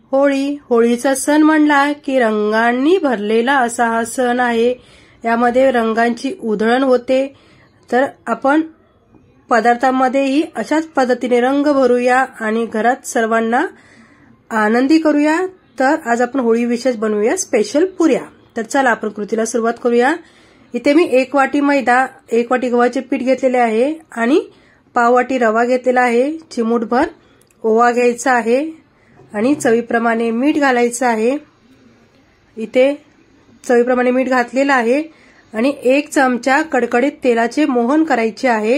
होळी. होळीचा सण म्हणला की रंगांनी भरलेला असा हा सण आहे. यामध्ये रंगांची उधळण होते. तर आपण पदार्थांमध्येही अशाच पद्धतीने रंग भरूया आणि घरात सर्वांना आनंदी करूया. तर आज आपण होळी विशेष बनवूया स्पेशल पुऱ्या. तर चला आपण कृतीला सुरुवात करूया. इथे मी 1 वाटी मैदा, 1 वाटी गव्हाचे पीठ घेतलेले आहे आणि पाव वाटी रवा घेतलेला आहे. चिमूटभर ओवा घ्यायचा आहे आणि चवीप्रमाणे मीठ घालायचं आहे. इथे चवीप्रमाणे मीठ घातलेलं आहे आणि 1 चमचा कडकडीत तेलाचे मोहन करायचे आहे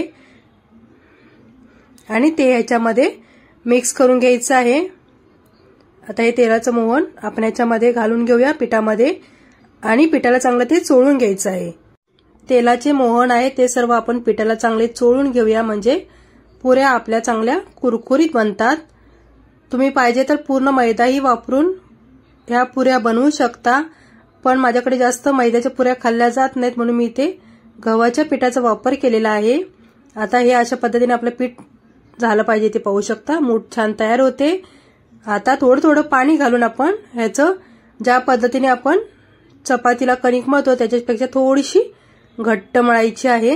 आणि ते ह्याच्यामध्ये मिक्स करून घ्यायचं आहे. आता हे तेलाचं मोहन आपण ह्याच्यामध्ये घालून घेऊया पिठामध्ये आणि पिठाला चांगलं ते चोळून घ्यायचं आहे. तेलाचे मोहन आहे ते सर्व आपण पिठाला चांगले चोळून घेऊया म्हणजे पुऱ्या आपल्या चांगल्या कुरकुरीत बनतात. तुम्ही पाहिजे तर पूर्ण मैदाही वापरून ह्या पुऱ्या बनवू शकता, पण माझ्याकडे जास्त मैद्याच्या पुऱ्या खाल्ल्या जात नाहीत म्हणून मी इथे गव्हाच्या पिठाचा वापर केलेला आहे. आता हे अशा पद्धतीने आपलं पीठ झालं पाहिजे ते पाहू शकता. मूठ छान तयार होते. आता थोडं थोडं पाणी घालून आपण ह्याचं ज्या पद्धतीने आपण चपातीला कणिक मळतो त्याच्यापेक्षा थोडीशी घट्ट मळायची आहे.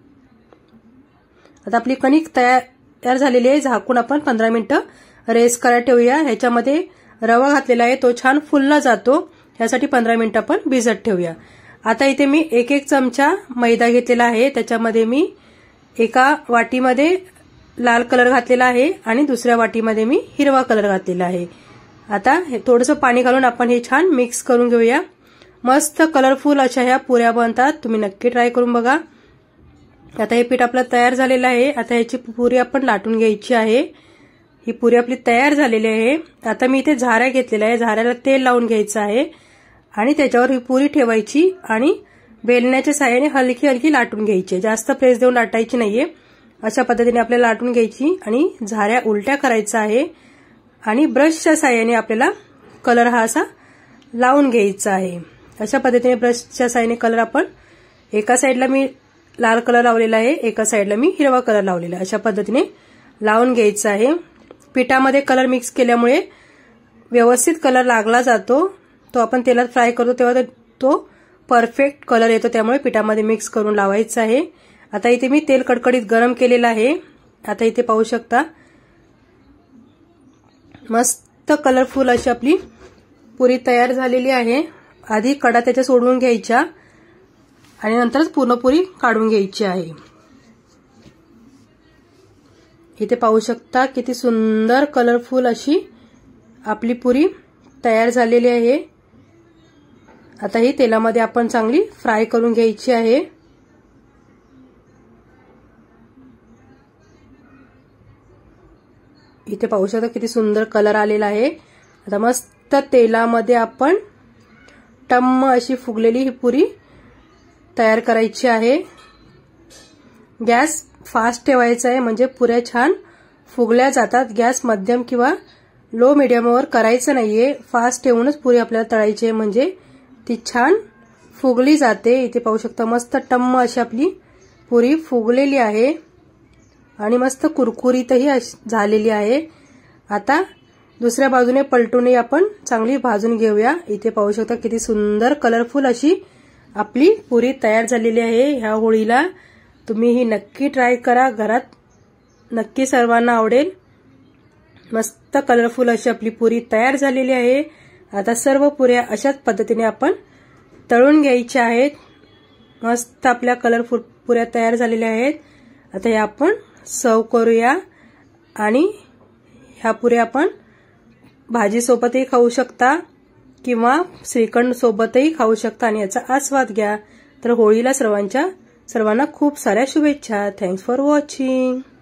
आता आपली कणिक तयार झालेली आहे. झाकून आपण 15 मिनिटं रेस्ट करायला ठेवूया. ह्याच्यामध्ये रवा घातलेला आहे तो छान फुलला जातो, यासाठी 15 मिनिटं आपण भिजत ठेवूया. आता इथे मी 1 चमचा मैदा घेतलेला आहे. त्याच्यामध्ये मी एका वाटीमध्ये लाल कलर घातलेला आहे आणि दुसऱ्या वाटीमध्ये मी हिरवा कलर घातलेला आहे. आता थोडंसं पाणी घालून आपण हे छान मिक्स करून घेऊया. मस्त कलरफुल अशा ह्या पुऱ्या बनतात. तुम्ही नक्की ट्राय करून बघा. आता हे पीठ आपलं तयार झालेलं आहे. आता ह्याची पुरी आपण लाटून घ्यायची आहे. ही पुरी आपली तयार झालेली आहे. आता मी इथे झाऱ्या घेतलेल्या आहे. झाऱ्याला तेल लावून घ्यायचं आहे आणि त्याच्यावर ही पुरी ठेवायची आणि बेलण्याच्या साहाय्याने हलकी हलकी लाटून घ्यायची. जास्त प्रेस देऊन लाटायची नाहीये. अशा पद्धतीने आपल्याला लाटून घ्यायची आणि झाऱ्या उलट्या करायचा आहे आणि ब्रशच्या साहाय्याने आपल्याला कलर हा असा लावून घ्यायचा आहे. अशा पद्धतीने ब्रशच्या साहाय्याने कलर आपण एका साईडला मी लाल कलर लावलेला आहे, एका साईडला मी हिरवा कलर लावलेला आहे. अशा पद्धतीने लावून घ्यायचा आहे. पिठामध्ये कलर मिक्स केल्यामुळे व्यवस्थित कलर लागला जातो. तो आपण तेलात फ्राय करतो तेव्हा तो परफेक्ट कलर येतो. त्यामुळे पिठामध्ये मिक्स करून लावायचा आहे. आता इथे मी तेल कडकडीत गरम केलेलं आहे. आता इथे पाहू शकता मस्त कलरफुल अशी आपली पुरी तयार झालेली आहे. आधी कडा त्याच्या सोडवून घ्यायच्या आणि नंतरच पूर्ण पुरी काढून घ्यायची आहे. इथे पाहू शकता किती सुंदर कलरफुल अशी आपली पुरी तयार झालेली आहे. आता ही तेलामध्ये आपण चांगली फ्राय करून घ्यायची आहे. इथे पाहू शकता किती सुंदर कलर आलेला आहे. आता मस्त तेलामध्ये आपण टम्म अशी फुगलेली ही पुरी तयार करायची आहे. गॅस फास्ट ठेवायचा आहे म्हणजे पुऱ्या छान फुगल्या जातात. गॅस मध्यम किंवा लो मीडियमवर करायचं नाहीये. फास्ट ठेवूनच पुरी आपल्याला तळायची आहे म्हणजे ती छान फुगली जाते. इथे पाहू शकता मस्त टम्म अशी आपली पुरी फुगलेली आहे आणि मस्त कुरकुरीतही झालेली आहे. आता दुसऱ्या बाजूने पलटूनही आपण चांगली भाजून घेऊया. इथे पाहू शकता किती सुंदर कलरफुल अशी आपली पुरी तयार झालेली आहे. ह्या होळीला तुम्ही ही नक्की ट्राय करा. घरात नक्की सर्वांना आवडेल. मस्त कलरफुल अशी आपली पुरी तयार झालेली आहे. आता सर्व पुऱ्या अशाच पद्धतीने आपण तळून घ्यायच्या आहेत. मस्त आपल्या कलरफुल पुऱ्या तयार झालेल्या आहेत. आता हे आपण सर्व करूया आणि ह्या पुऱ्या आपण भाजी सोबतही खाऊ शकता किंवा श्रीखंड सोबतही खाऊ शकता आणि याचा आस्वाद घ्या. तर होळीला सर्वांना खूप साऱ्या शुभेच्छा. Thanks for watching.